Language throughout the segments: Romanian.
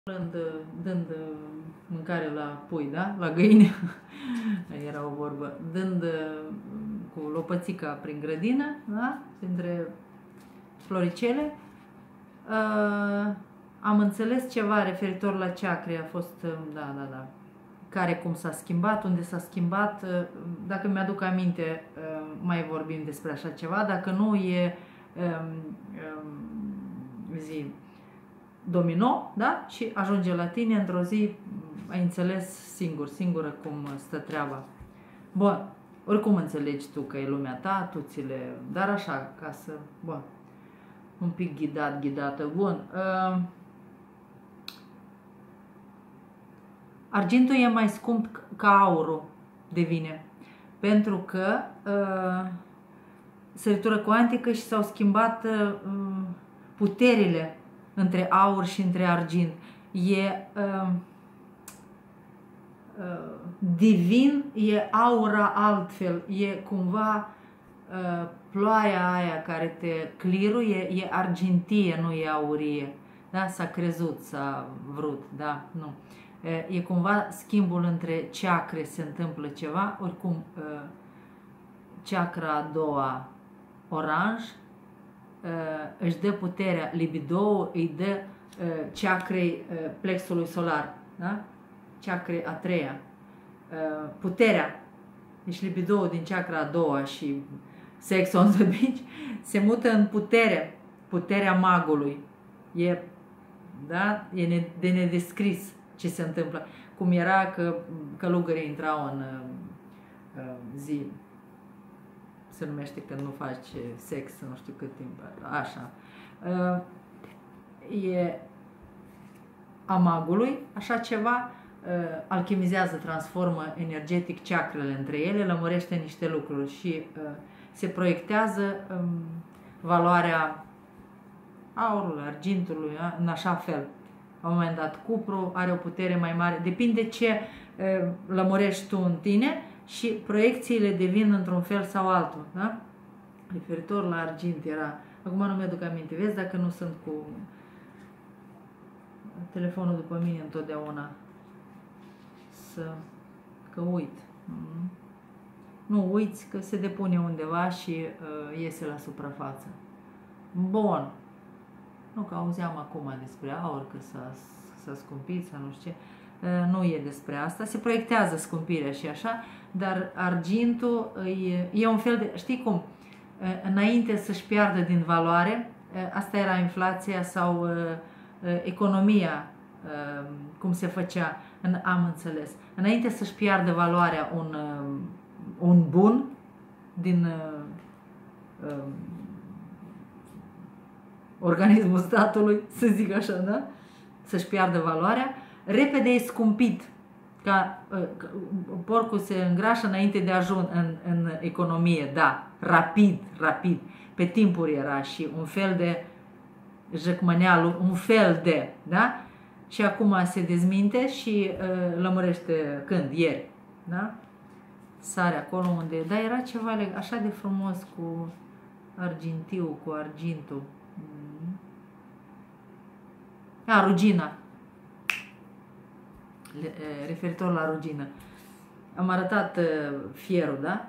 dând mâncare la pui, da? La găini, era o vorbă, dând cu lopățica prin grădină, da? Printre floricele, am înțeles ceva referitor la chakre, a fost, da, care cum s-a schimbat, unde s-a schimbat, dacă mi-aduc aminte, mai vorbim despre așa ceva, dacă nu e domino, da? Și ajunge la tine într-o zi, ai înțeles singură cum stă treaba. Bun, oricum înțelegi tu că e lumea ta, tu dar așa, ca să, bun, un pic ghidată, bun. Argintul e mai scump ca aurul, devine, pentru că săritură cuantică și s-au schimbat puterile între aur și între argint. E divin, e aura altfel, e cumva ploaia aia care te cliruie, e argintie, nu e aurie. Da? S-a crezut, s-a vrut, da? Nu. E cumva schimbul între chakre, se întâmplă ceva, oricum chakra a doua, oranj, își dă puterea, libido îi dă chakrei plexului solar, da? Chakre a treia, puterea, deci libido din chakra a doua și sex on the beach se mută în puterea magului. E, da? E de nedescris ce se întâmplă. Cum era că călugării intrau în zi, se numește când nu faci sex nu știu cât timp, așa. E a magului, așa ceva, alchimizează, transformă energetic chakrele între ele, lămurește niște lucruri și se proiectează valoarea aurului, argintului, în așa fel. La un moment dat, cupru are o putere mai mare, depinde ce lămurești tu în tine și proiecțiile devin într-un fel sau altul, da? Referitor la argint era, acum nu mi-aduc aminte, vezi dacă nu sunt cu telefonul după mine întotdeauna, că uit. Nu uiți că se depune undeva și iese la suprafață. Bun. Nu că auzeam acum despre aur, că s-a scumpit sau nu știu ce. Nu e despre asta. Se proiectează scumpirea și așa, dar argintul e un fel de, știi cum, înainte să-și piardă din valoare, asta era inflația sau economia, cum se făcea, am înțeles. Înainte să-și piardă valoarea un bun din organismul statului, să zic așa, da? Să-și piardă valoarea, repede e scumpit. Ca porcul se îngrașă înainte de a ajunge în economie, da, rapid. Pe timpuri era și un fel de jăcmăneală, un fel de, da? Și acum se dezminte și lămurește când? Ieri, da? Sare acolo unde, da, era ceva așa de frumos cu argintiu, cu argintul. Rugina. Referitor la rugină. Am arătat fierul, da?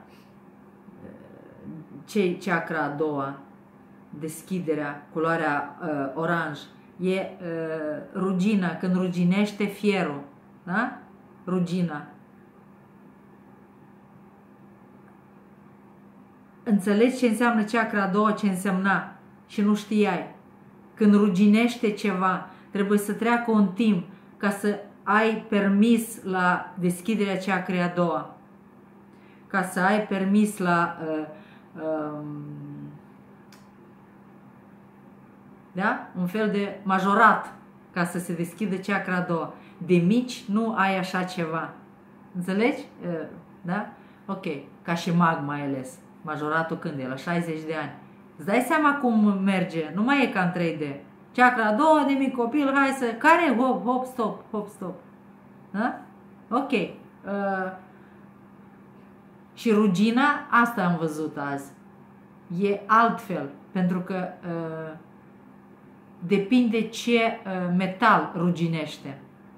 Ce chakra a doua, deschiderea, culoarea oranj, e rugina, când ruginește fierul, da? Rugina. Înțelegi ce înseamnă chakra a doua, ce însemna și nu știai. Când ruginește ceva, trebuie să treacă un timp ca să ai permis la deschiderea chakrei a doua. Ca să ai permis la da? Un fel de majorat ca să se deschidă chakra a doua. De mici nu ai așa ceva. Înțelegi? Da? Ok. Ca și mag mai ales. Majoratul când e? La 60 de ani. Îți dai seama cum merge? Nu mai e ca în 3D. Chakra a doua de mic copil, hai să... Care? Hop, stop. Da? Ok. Și rugina, asta am văzut azi. E altfel. Pentru că depinde ce metal ruginește.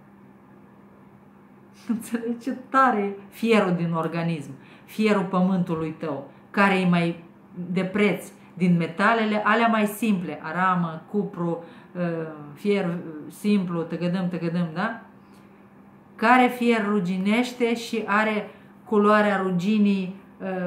Înțelegi ce tare e fierul din organism, fierul pământului tău, care e mai de preț din metalele alea mai simple, aramă, cupru, fier simplu, tăgădăm, da? Care fier ruginește și are culoarea ruginii,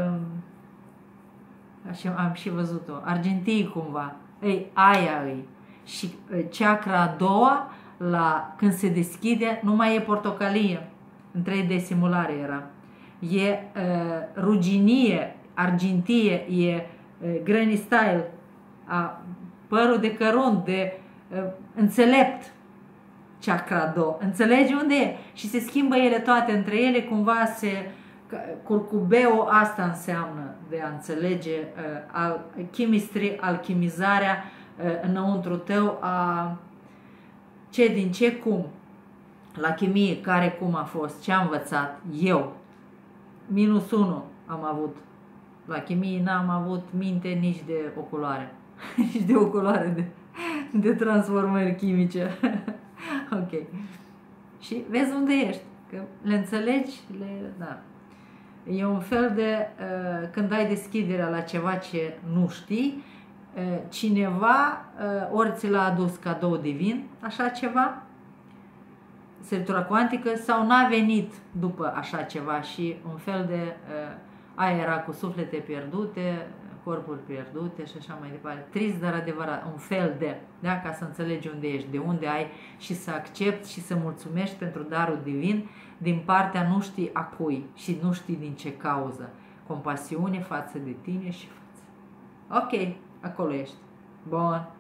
așa am și văzut-o, argintii cumva, ei, aia îi. Și chakra a doua, când se deschide, nu mai e portocalie, în 3D simulare era. E ruginie, argintie, e granny style, părul de cărunt, de înțelept, chakra a doua. Înțelegi unde e? Și se schimbă ele toate între ele, cumva curcubeu asta înseamnă de a înțelege chemistry, alchimizarea înăuntru tău a ce din ce cum, la chimie care cum a fost, ce am învățat eu, -1 am avut, la chimie n-am avut minte nici de oculoare, nici de oculoare de transformări chimice. Ok. Și vezi unde ești, că le înțelegi, da. E un fel de, când ai deschiderea la ceva ce nu știi, cineva ori ți l-a adus cadou divin, așa ceva, săritura cuantică, sau n-a venit după așa ceva și un fel de, aia era cu suflete pierdute, corpuri pierdute și așa mai departe. Trist, dar adevărat, un fel de, da? Ca să înțelegi unde ești, de unde ai și să accepti și să mulțumești pentru darul divin din partea nu știi a cui și nu știi din ce cauză. Compasiune față de tine și față. Ok, acolo ești. Bun.